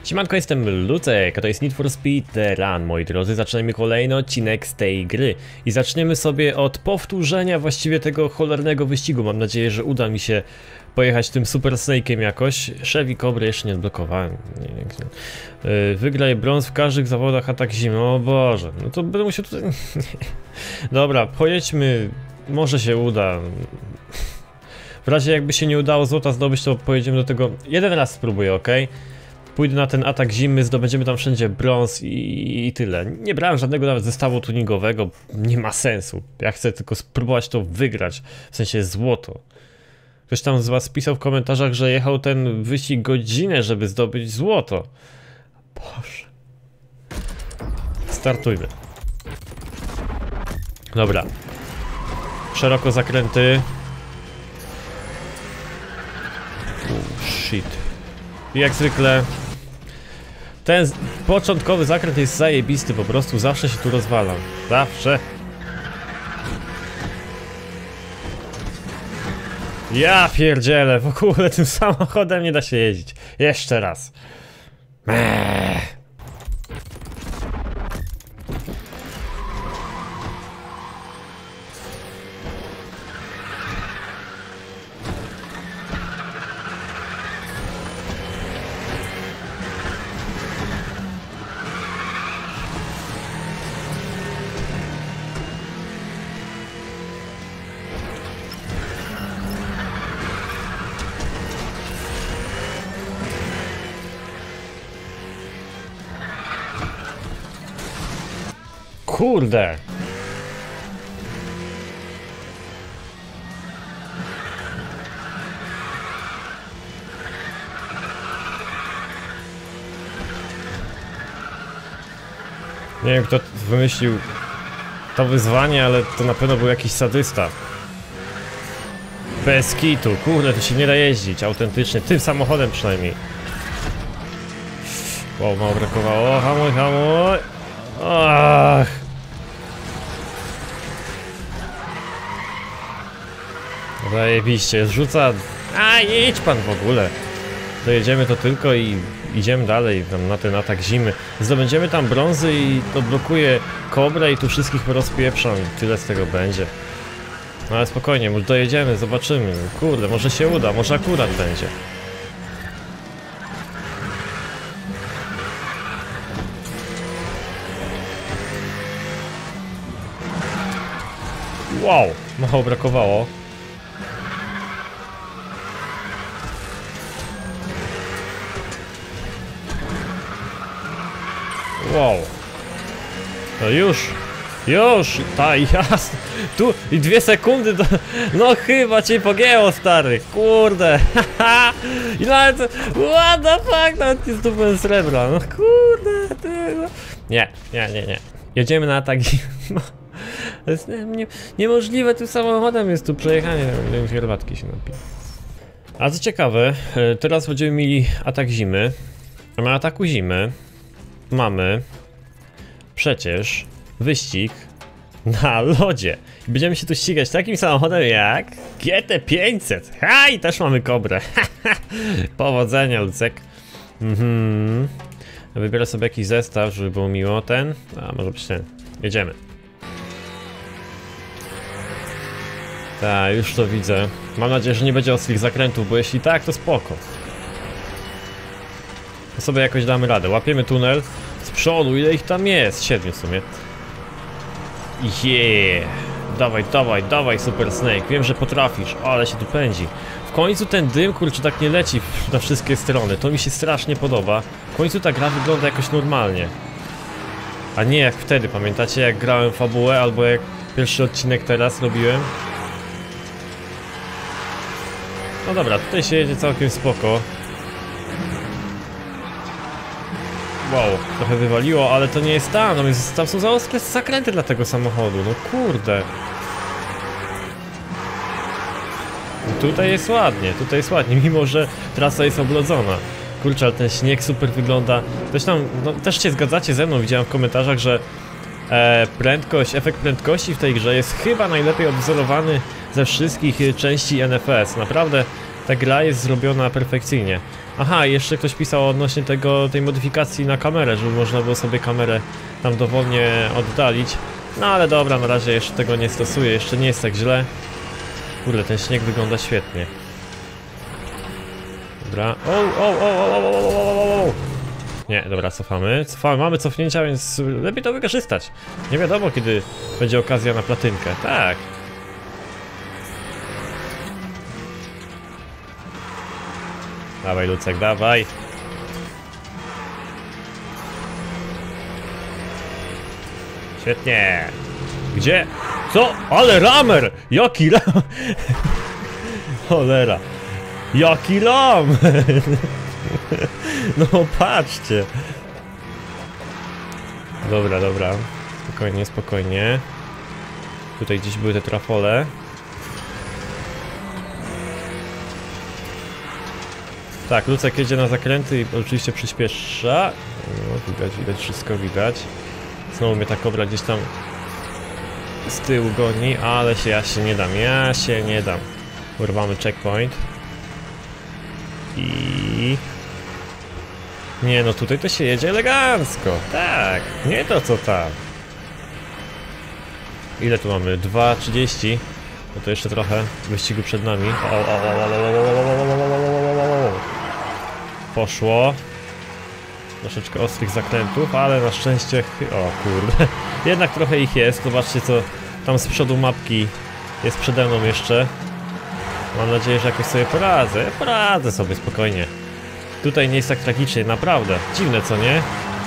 Siemanko, jestem Lucek, a to jest Need for Speed Run, moi drodzy. Zaczynamy kolejny odcinek z tej gry i zaczniemy sobie od powtórzenia właściwie tego cholernego wyścigu. Mam nadzieję, że uda mi się pojechać tym Super Snake'iem jakoś. Chevy Cobra jeszcze nie odblokowałem. Wygraj brąz w każdych zawodach atak zimy. O Boże, no to będę musiał tutaj... Dobra, pojedźmy, może się uda. W razie jakby się nie udało złota zdobyć, to pojedziemy do tego... Jeden raz spróbuję, ok? Pójdę na ten atak zimy, zdobędziemy tam wszędzie brąz i tyle. Nie brałem żadnego nawet zestawu tuningowego, nie ma sensu. Ja chcę tylko spróbować to wygrać, w sensie złoto. Ktoś tam z was pisał w komentarzach, że jechał ten wyścig godzinę, żeby zdobyć złoto. Boże. Startujmy. Dobra. Szeroko zakręty. Shit. I jak zwykle ten początkowy zakręt jest zajebisty, po prostu zawsze się tu rozwalam. Zawsze. Ja pierdzielę, w ogóle tym samochodem nie da się jeździć. Jeszcze raz. Kurde! Nie wiem, kto wymyślił to wyzwanie, ale to na pewno był jakiś sadysta. Bez kitu, kurde, tu się nie da jeździć autentycznie, tym samochodem przynajmniej. Wow, mało brakowało, hamuj, hamuj! Ach. Zajebiście, zrzuca... A, idź pan w ogóle. Dojedziemy to tylko i idziemy dalej tam na ten atak zimy. Zdobędziemy tam brązy i odblokuje Cobrę i tu wszystkich porozpieprzam i tyle z tego będzie. No ale spokojnie, może dojedziemy, zobaczymy. Kurde, może się uda, może akurat będzie. Wow, mało brakowało. Wow. No już, tak jasne. Tu i 2 sekundy do... No chyba cię pogięło, stary. Kurde. I nawet... What the fuck, nawet nie zdobyłem srebra. No kurde, ty... Nie. Jedziemy na atak. To jest niemożliwe, tym samochodem jest tu przejechanie, herbatki się napi. A co ciekawe, teraz będziemy mieli atak zimy. A na ataku zimy mamy przecież wyścig na lodzie. I będziemy się tu ścigać takim samochodem jak GT500. Ha, i też mamy Cobrę. Powodzenia, Lucek. Wybiorę sobie jakiś zestaw, żeby było miło. Ten, a może być ten. Jedziemy. Tak, już to widzę. Mam nadzieję, że nie będzie ostrych zakrętów, bo jeśli tak, to spoko. To sobie jakoś damy radę. Łapiemy tunel z przodu, ile ich tam jest? 7 w sumie. Yeah. Dawaj, Super Snake. Wiem, że potrafisz, ale się tu pędzi. W końcu ten dym, kurczę, tak nie leci na wszystkie strony. To mi się strasznie podoba. W końcu ta gra wygląda jakoś normalnie. A nie jak wtedy, pamiętacie, jak grałem fabułę, albo jak pierwszy odcinek teraz robiłem? No dobra, tutaj się jedzie całkiem spoko. Wow, trochę wywaliło, ale to nie jest tam, no więc tam są za ostre zakręty dla tego samochodu, no kurde. Tutaj jest ładnie, mimo że trasa jest oblodzona. Kurczę, ale ten śnieg super wygląda. Ktoś tam, no też się zgadzacie ze mną, widziałem w komentarzach, że efekt prędkości w tej grze jest chyba najlepiej odwzorowany ze wszystkich części NFS. Naprawdę Ta gra jest zrobiona perfekcyjnie. Aha, jeszcze ktoś pisał odnośnie tej modyfikacji na kamerę, żeby można było sobie kamerę tam dowolnie oddalić. No ale dobra, na razie jeszcze tego nie stosuję, jeszcze nie jest tak źle. Kurde, ten śnieg wygląda świetnie. Dobra. Nie, dobra, cofamy. Mamy cofnięcia, więc lepiej to wykorzystać. Nie wiadomo, kiedy będzie okazja na platynkę. Tak. Dawaj, Lucek, dawaj. Świetnie. Gdzie? Co? Ale ramer! Jaki ram? Cholera. Jaki ram! No patrzcie. Dobra, dobra. Spokojnie, spokojnie. Tutaj gdzieś były te trafole. Tak, Lucek jedzie na zakręty i oczywiście przyspiesza. No, widać wszystko, widać. Znowu mnie ta kobra gdzieś tam z tyłu goni, ale ja się nie dam. Urwamy checkpoint. I... Nie no, tutaj to się jedzie elegancko. Tak, nie to co tam. Ile tu mamy? 2:30. No to jeszcze trochę wyścigu przed nami. Poszło. Troszeczkę ostrych zakrętów, ale na szczęście... O kurde. Jednak trochę ich jest. Zobaczcie, co tam z przodu mapki jest przede mną jeszcze. Mam nadzieję, że jakoś sobie poradzę. Poradzę sobie spokojnie. Tutaj nie jest tak tragicznie, naprawdę. Dziwne, co nie?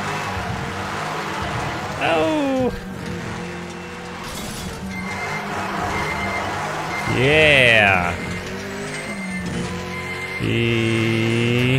Au. Yeah! I...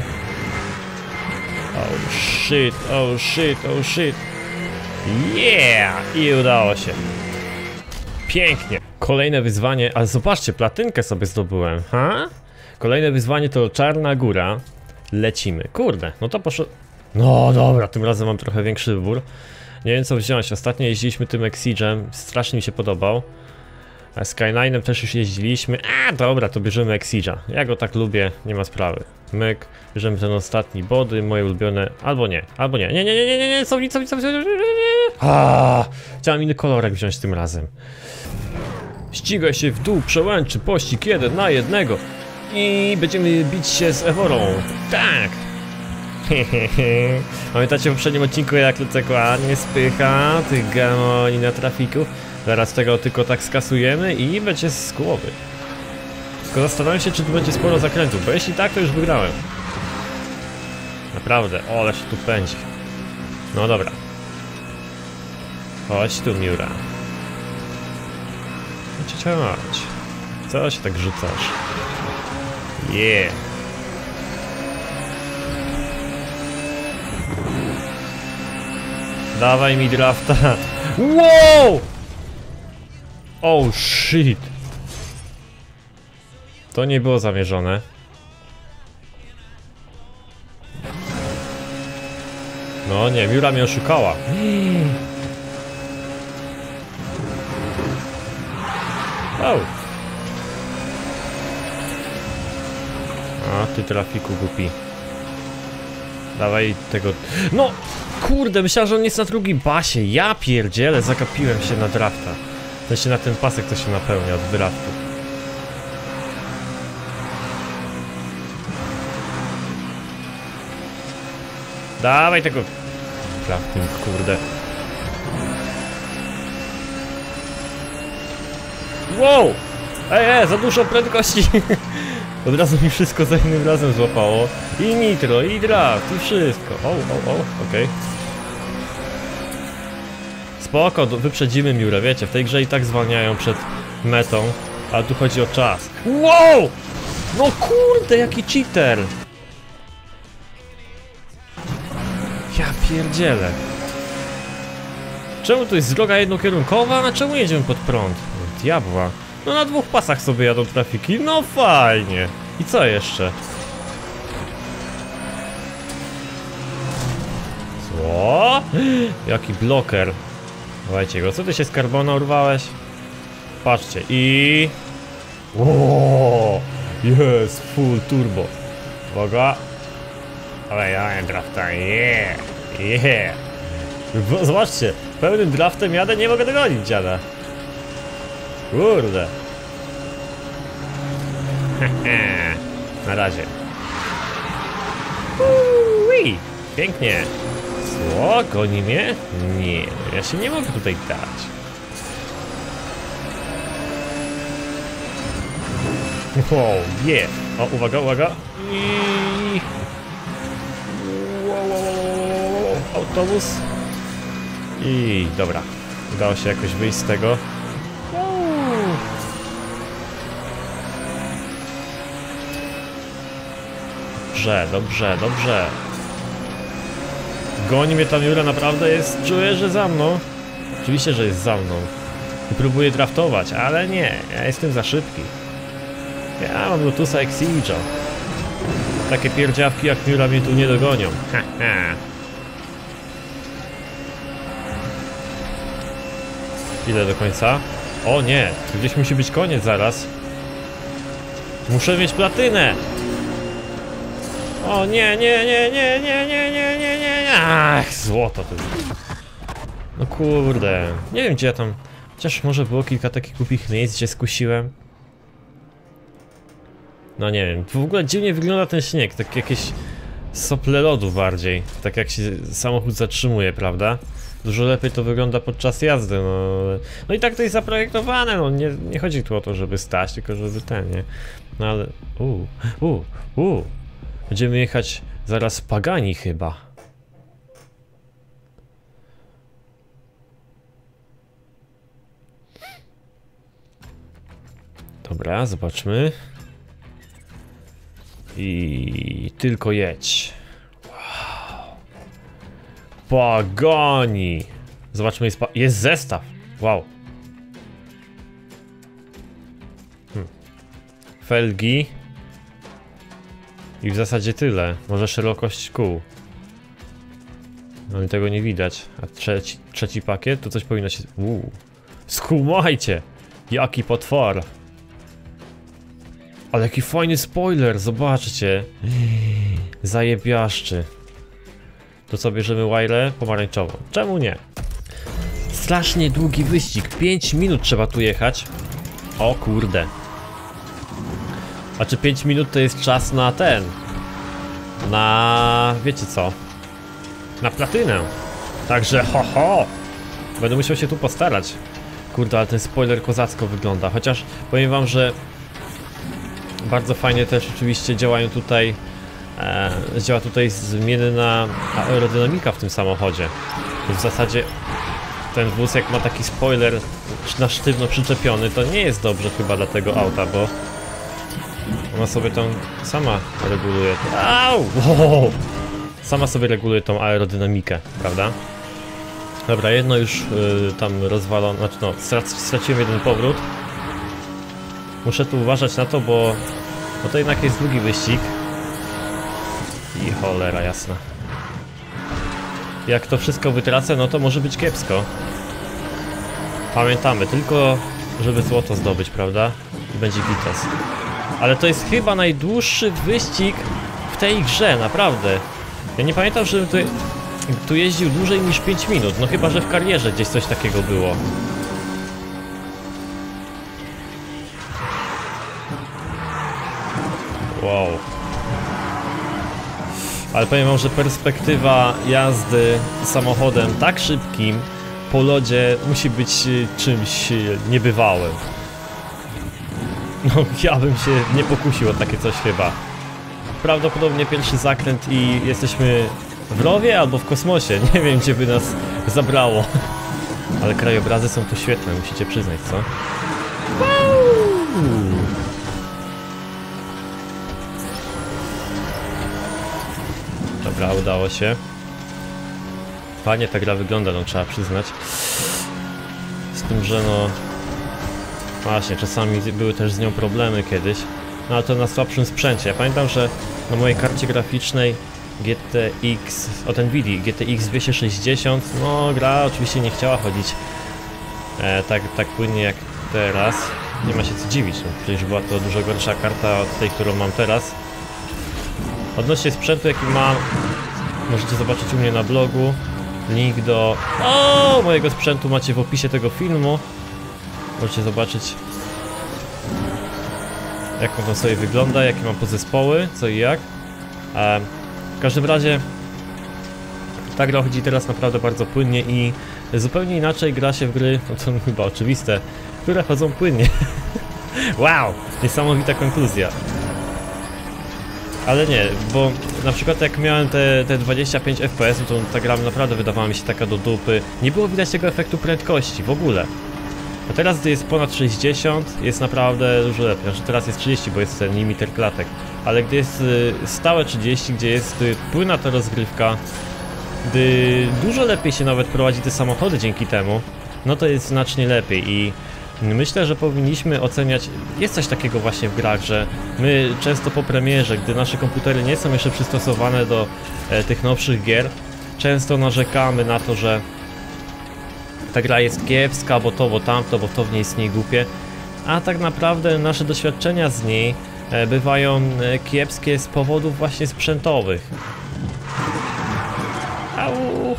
Oh shit, oh shit, oh shit. Yeah! I udało się. Pięknie. Kolejne wyzwanie, ale zobaczcie, platynkę sobie zdobyłem, ha? Kolejne wyzwanie to Czarna Góra. Lecimy. Kurde, no to poszło... No dobra, tym razem mam trochę większy wybór. Nie wiem co wziąć. Ostatnio jeździliśmy tym Exigem, strasznie mi się podobał. A Skyline'em też już jeździliśmy. A dobra, to bierzemy Exige'a. Ja go tak lubię, nie ma sprawy. Myk, bierzemy ten ostatni body, moje ulubione. Albo nie, albo nie. Nie, co. Chciałem inny kolorek wziąć tym razem. Ścigaj się w dół, przełęczy, pościg 1 na 1. I będziemy bić się z Eworą. Tak! Pamiętacie w poprzednim odcinku, jak Lucek ładnie spycha tych gamoni na trafiku? Zaraz tego tylko tak skasujemy i będzie z głowy. Tylko zastanawiam się, czy tu będzie sporo zakrętów, bo jeśli tak, to już wygrałem. Naprawdę, ale się tu pędzi. No dobra. Chodź tu, Miura. Ciocia mać. Co się tak rzucasz? Yeah. Dawaj mi drafta. Wow! Oh shit. To nie było zamierzone. No nie, Miura mnie oszukała. Oh. A ty trafiku głupi. Dawaj tego... No! Kurde, myślałem, że on jest na drugim pasie. Ja pierdzielę, zagapiłem się na drafta. W sensie na ten pasek, co się napełnia od draftu. Dawaj tego... Drafting, kurde. Wow! Ej, za dużo prędkości! Od razu mi wszystko za innym razem złapało. I nitro, i draft, i wszystko. Okej. Spoko, wyprzedzimy Miurę, wiecie, w tej grze i tak zwalniają przed metą, ale tu chodzi o czas. Wow! No kurde, jaki cheater! Ja pierdzielę. Czemu to jest droga jednokierunkowa, a czemu jedziemy pod prąd? Diabła. No na dwóch pasach sobie jadą trafiki, no fajnie. I co jeszcze? Co? Jaki bloker. Dawajcie go, co ty się z karbona urwałeś? Patrzcie i... Ooo, Jest, full turbo. Uwaga. Ale drafta, yeah. Zobaczcie, pełnym draftem jadę, nie mogę dogonić dziada. Kurde. Na razie. Ui, pięknie. Co? Goni mnie? Nie, ja się nie mogę tutaj dać. Wow, yeah. O, uwaga, uwaga. I... Wow. Autobus. I dobra. Udało się jakoś wyjść z tego. Dobrze. Goni mnie ta Miura, naprawdę jest. Czuję, że za mną. Oczywiście, że jest za mną. I próbuję draftować, ale nie. Ja jestem za szybki. Ja mam Lotusa Exige'a. Takie pierdziawki jak Miura mnie tu nie dogonią. Ile do końca? O nie, gdzieś musi być koniec zaraz. Muszę mieć platynę. O nie. Ach, złoto to jest. No kurde. Nie wiem gdzie ja tam. Chociaż może było kilka takich głupich miejsc, gdzie skusiłem. No nie wiem, w ogóle dziwnie wygląda ten śnieg, tak jakieś sople lodu bardziej. Tak jak się samochód zatrzymuje, prawda? Dużo lepiej to wygląda podczas jazdy, no i tak to jest zaprojektowane, no nie chodzi tu o to, żeby stać, tylko żeby ten, nie? No ale... Będziemy jechać zaraz Pagani chyba. Dobra, zobaczmy. I tylko jedź. Wow. Pagani. Zobaczmy, jest zestaw. Wow. Felgi. I w zasadzie tyle. Może szerokość kół. No i tego nie widać. A trzeci pakiet to coś powinno się... Skumajcie! Jaki potwór! Ale jaki fajny spoiler, zobaczcie. Zajebiaszczy. To co, bierzemy Wire pomarańczową? Czemu nie? Strasznie długi wyścig, 5 minut trzeba tu jechać. O kurde. A czy 5 minut to jest czas na ten? Na... wiecie co? Na platynę. Także ho. Będę musiał się tu postarać. Kurde, ale ten spoiler kozacko wygląda. Chociaż powiem wam, że bardzo fajnie też oczywiście działają tutaj, działa tutaj zmienna aerodynamika w tym samochodzie. W zasadzie ten wóz, jak ma taki spoiler na sztywno przyczepiony, to nie jest dobrze chyba dla tego auta, bo ona sobie tam sama reguluje. Au! Wow! Sama sobie reguluje tą aerodynamikę, prawda? Dobra, jedno już tam rozwalono, znaczy no, straciłem jeden powrót. Muszę tu uważać na to, bo to jednak jest długi wyścig. I cholera jasna. Jak to wszystko wytracę, no to może być kiepsko. Pamiętamy, tylko żeby złoto zdobyć, prawda? I będzie gites. Ale to jest chyba najdłuższy wyścig w tej grze, naprawdę. Ja nie pamiętam, żebym tu jeździł dłużej niż 5 minut. No chyba, że w karierze gdzieś coś takiego było. Wow. Ale powiem wam, że perspektywa jazdy samochodem tak szybkim po lodzie musi być czymś niebywałym. No ja bym się nie pokusił o takie coś chyba. Prawdopodobnie pierwszy zakręt i jesteśmy w rowie albo w kosmosie. Nie wiem gdzie by nas zabrało. Ale krajobrazy są tu świetne, musicie przyznać, co? Dobra, udało się. Fajnie ta gra wygląda, no trzeba przyznać. Z tym, że no... Właśnie, czasami były też z nią problemy kiedyś. No ale to na słabszym sprzęcie. Ja pamiętam, że na mojej karcie graficznej GTX... od Nvidia GTX 260, no gra oczywiście nie chciała chodzić tak płynnie jak teraz. Nie ma się co dziwić, no, przecież była to dużo gorsza karta od tej, którą mam teraz. Odnośnie sprzętu, jaki mam, możecie zobaczyć u mnie na blogu. Link do mojego sprzętu macie w opisie tego filmu. Możecie zobaczyć, jak on sobie wygląda, jakie mam podzespoły, co i jak. W każdym razie ta gra chodzi teraz naprawdę bardzo płynnie i zupełnie inaczej gra się w gry, no to chyba oczywiste, które chodzą płynnie. Wow, niesamowita konkluzja. Ale nie, bo na przykład jak miałem te 25 FPS, to ta gra naprawdę wydawała mi się taka do dupy. Nie było widać tego efektu prędkości w ogóle. A teraz, gdy jest ponad 60, jest naprawdę dużo lepiej. Znaczy teraz jest 30, bo jest ten limiter klatek. Ale gdy jest stałe 30, gdzie jest płynna ta rozgrywka, gdy dużo lepiej się nawet prowadzi te samochody dzięki temu, no to jest znacznie lepiej i myślę, że powinniśmy oceniać, jest coś takiego właśnie w grach, że my często po premierze, gdy nasze komputery nie są jeszcze przystosowane do tych nowszych gier, często narzekamy na to, że ta gra jest kiepska, bo to, bo tamto, bo to w niej istnieje głupie, a tak naprawdę nasze doświadczenia z niej bywają kiepskie z powodów właśnie sprzętowych. Au.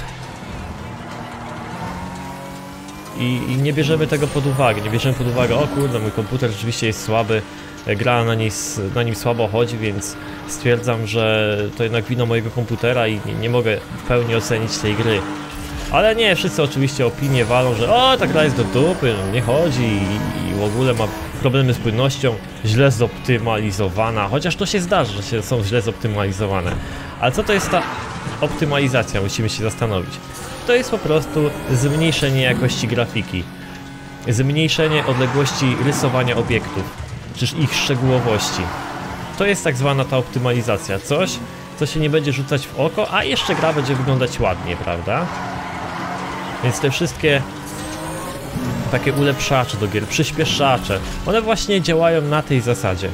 I nie bierzemy tego pod uwagę, nie bierzemy pod uwagę, o kurde, mój komputer rzeczywiście jest słaby, gra na nim słabo chodzi, więc stwierdzam, że to jednak wina mojego komputera i nie mogę w pełni ocenić tej gry. Ale nie, wszyscy oczywiście opinie walą, że o, ta gra jest do dupy, nie chodzi i w ogóle ma problemy z płynnością, źle zoptymalizowana, chociaż to się zdarza, że są źle zoptymalizowane. Ale co to jest ta optymalizacja, musimy się zastanowić. To jest po prostu zmniejszenie jakości grafiki, zmniejszenie odległości rysowania obiektów, czyż ich szczegółowości. To jest tak zwana ta optymalizacja, coś, co się nie będzie rzucać w oko, a jeszcze gra będzie wyglądać ładnie, prawda? Więc te wszystkie takie ulepszacze do gier, przyspieszacze, one właśnie działają na tej zasadzie.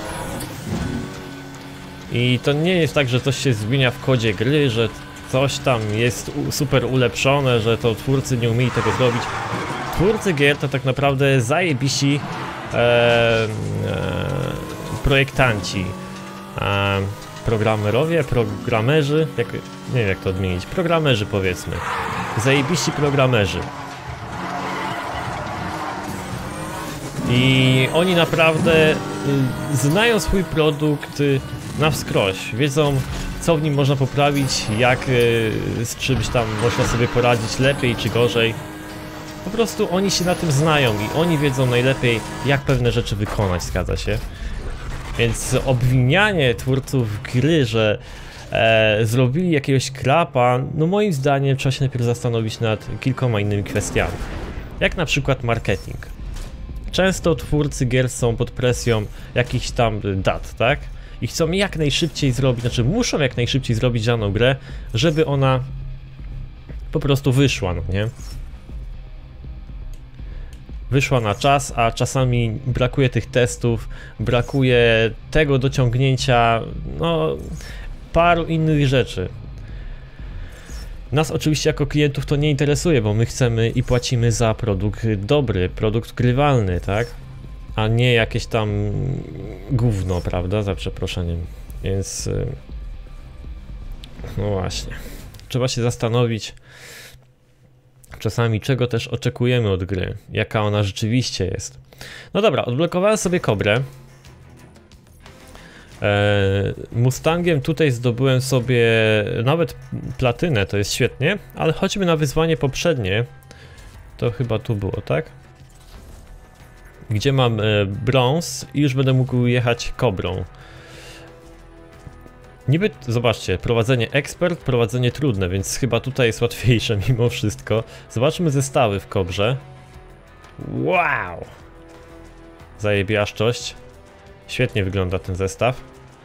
I to nie jest tak, że coś się zmienia w kodzie gry, że coś tam jest super ulepszone, że to twórcy nie umieli tego zrobić. Twórcy gier to tak naprawdę zajebiści projektanci, programerzy, nie wiem jak to odmienić, programerzy powiedzmy, zajebiści programerzy. I oni naprawdę znają swój produkt na wskroś, wiedzą co w nim można poprawić, jak z czymś tam można sobie poradzić lepiej czy gorzej. Po prostu oni się na tym znają i oni wiedzą najlepiej, jak pewne rzeczy wykonać, zgadza się. Więc obwinianie twórców gry, że zrobili jakiegoś krapa, no moim zdaniem trzeba się najpierw zastanowić nad kilkoma innymi kwestiami. Jak na przykład marketing. Często twórcy gier są pod presją jakichś tam dat, tak? I chcą jak najszybciej zrobić, znaczy muszą jak najszybciej zrobić daną grę, żeby ona po prostu wyszła, no nie? Wyszła na czas, a czasami brakuje tych testów, brakuje tego dociągnięcia, no, paru innych rzeczy. Nas oczywiście jako klientów to nie interesuje, bo my chcemy i płacimy za produkt dobry, produkt grywalny, tak? A nie jakieś tam gówno, prawda, za przeproszeniem. Więc no właśnie, trzeba się zastanowić czasami, czego też oczekujemy od gry, jaka ona rzeczywiście jest. No dobra, odblokowałem sobie Kobrę. Mustangiem tutaj zdobyłem sobie nawet platynę, to jest świetnie, ale chodźmy na wyzwanie poprzednie. To chyba tu było, tak? Gdzie mam brąz i już będę mógł jechać Kobrą. Niby, zobaczcie, prowadzenie ekspert, prowadzenie trudne, więc chyba tutaj jest łatwiejsze mimo wszystko. Zobaczmy zestawy w Kobrze. Wow! Zajebiaszczość. Świetnie wygląda ten zestaw.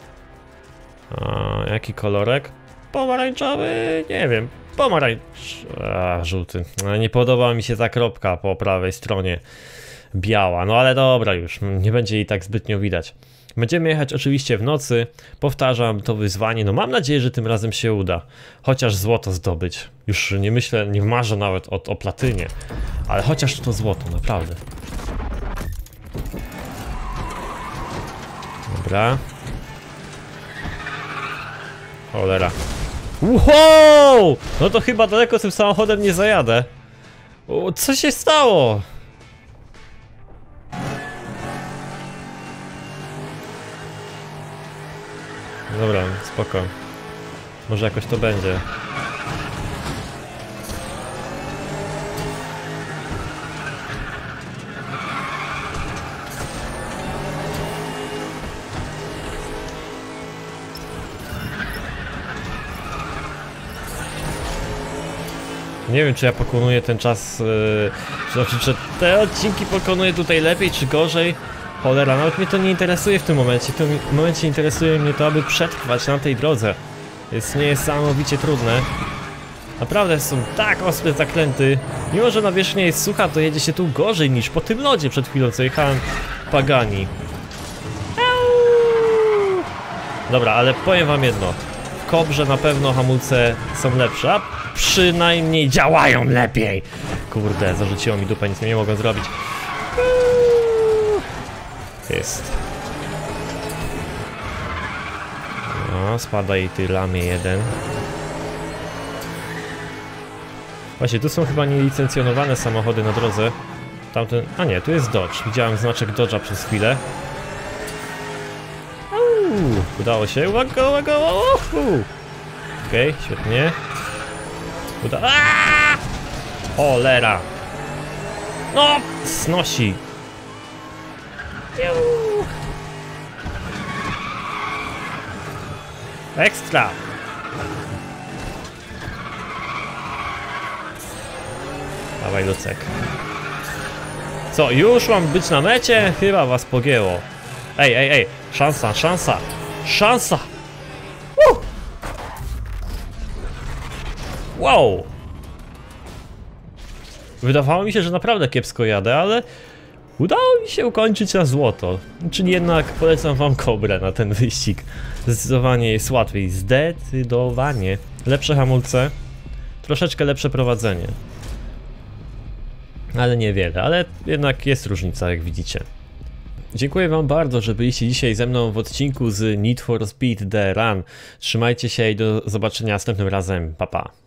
A jaki kolorek? Pomarańczowy? Nie wiem. Żółty. Nie podoba mi się ta kropka po prawej stronie. Biała, no ale dobra już, nie będzie jej tak zbytnio widać. Będziemy jechać oczywiście w nocy, powtarzam to wyzwanie, no mam nadzieję, że tym razem się uda. Chociaż złoto zdobyć. Już nie myślę, nie marzę nawet o platynie. Ale chociaż to złoto, naprawdę. Dobra. Cholera. Wow! No to chyba daleko tym samochodem nie zajadę. O, co się stało? Dobra, spoko. Może jakoś to będzie. Nie wiem, czy ja pokonuję ten czas, czy te odcinki pokonuję tutaj lepiej, czy gorzej. Cholera, nawet mnie to nie interesuje w tym momencie. W tym momencie interesuje mnie to, aby przetrwać na tej drodze. Jest niesamowicie trudne. Naprawdę są tak ostre zakręty. Mimo że nawierzchnia jest sucha, to jedzie się tu gorzej niż po tym lodzie przed chwilą, co jechałem Pagani. Dobra, ale powiem wam jedno. W Kobrze na pewno hamulce są lepsze, a przynajmniej działają lepiej. Kurde, zarzuciło mi dupę, nic nie mogłem zrobić. Jest. No, spadaj ty lamie jeden. Właśnie, tu są chyba nielicencjonowane samochody na drodze. Tamten... A nie, tu jest Dodge. Widziałem znaczek Dodge'a przez chwilę. Udało się. Uwaga, uwaga, okej, świetnie. Cholera! No! Znosi! Ekstra! Dawaj, Lucek. Co, już mam być na mecie? Chyba was pogięło. Ej, ej, ej! Szansa, szansa! Szansa! Wow! Wydawało mi się, że naprawdę kiepsko jadę, ale udało mi się ukończyć na złoto. Czyli jednak polecam wam Kobrę na ten wyścig. Zdecydowanie jest łatwiej. Zdecydowanie. Lepsze hamulce, troszeczkę lepsze prowadzenie. Ale niewiele, ale jednak jest różnica, jak widzicie. Dziękuję wam bardzo, że byliście dzisiaj ze mną w odcinku z Need for Speed The Run. Trzymajcie się i do zobaczenia następnym razem. Pa, pa.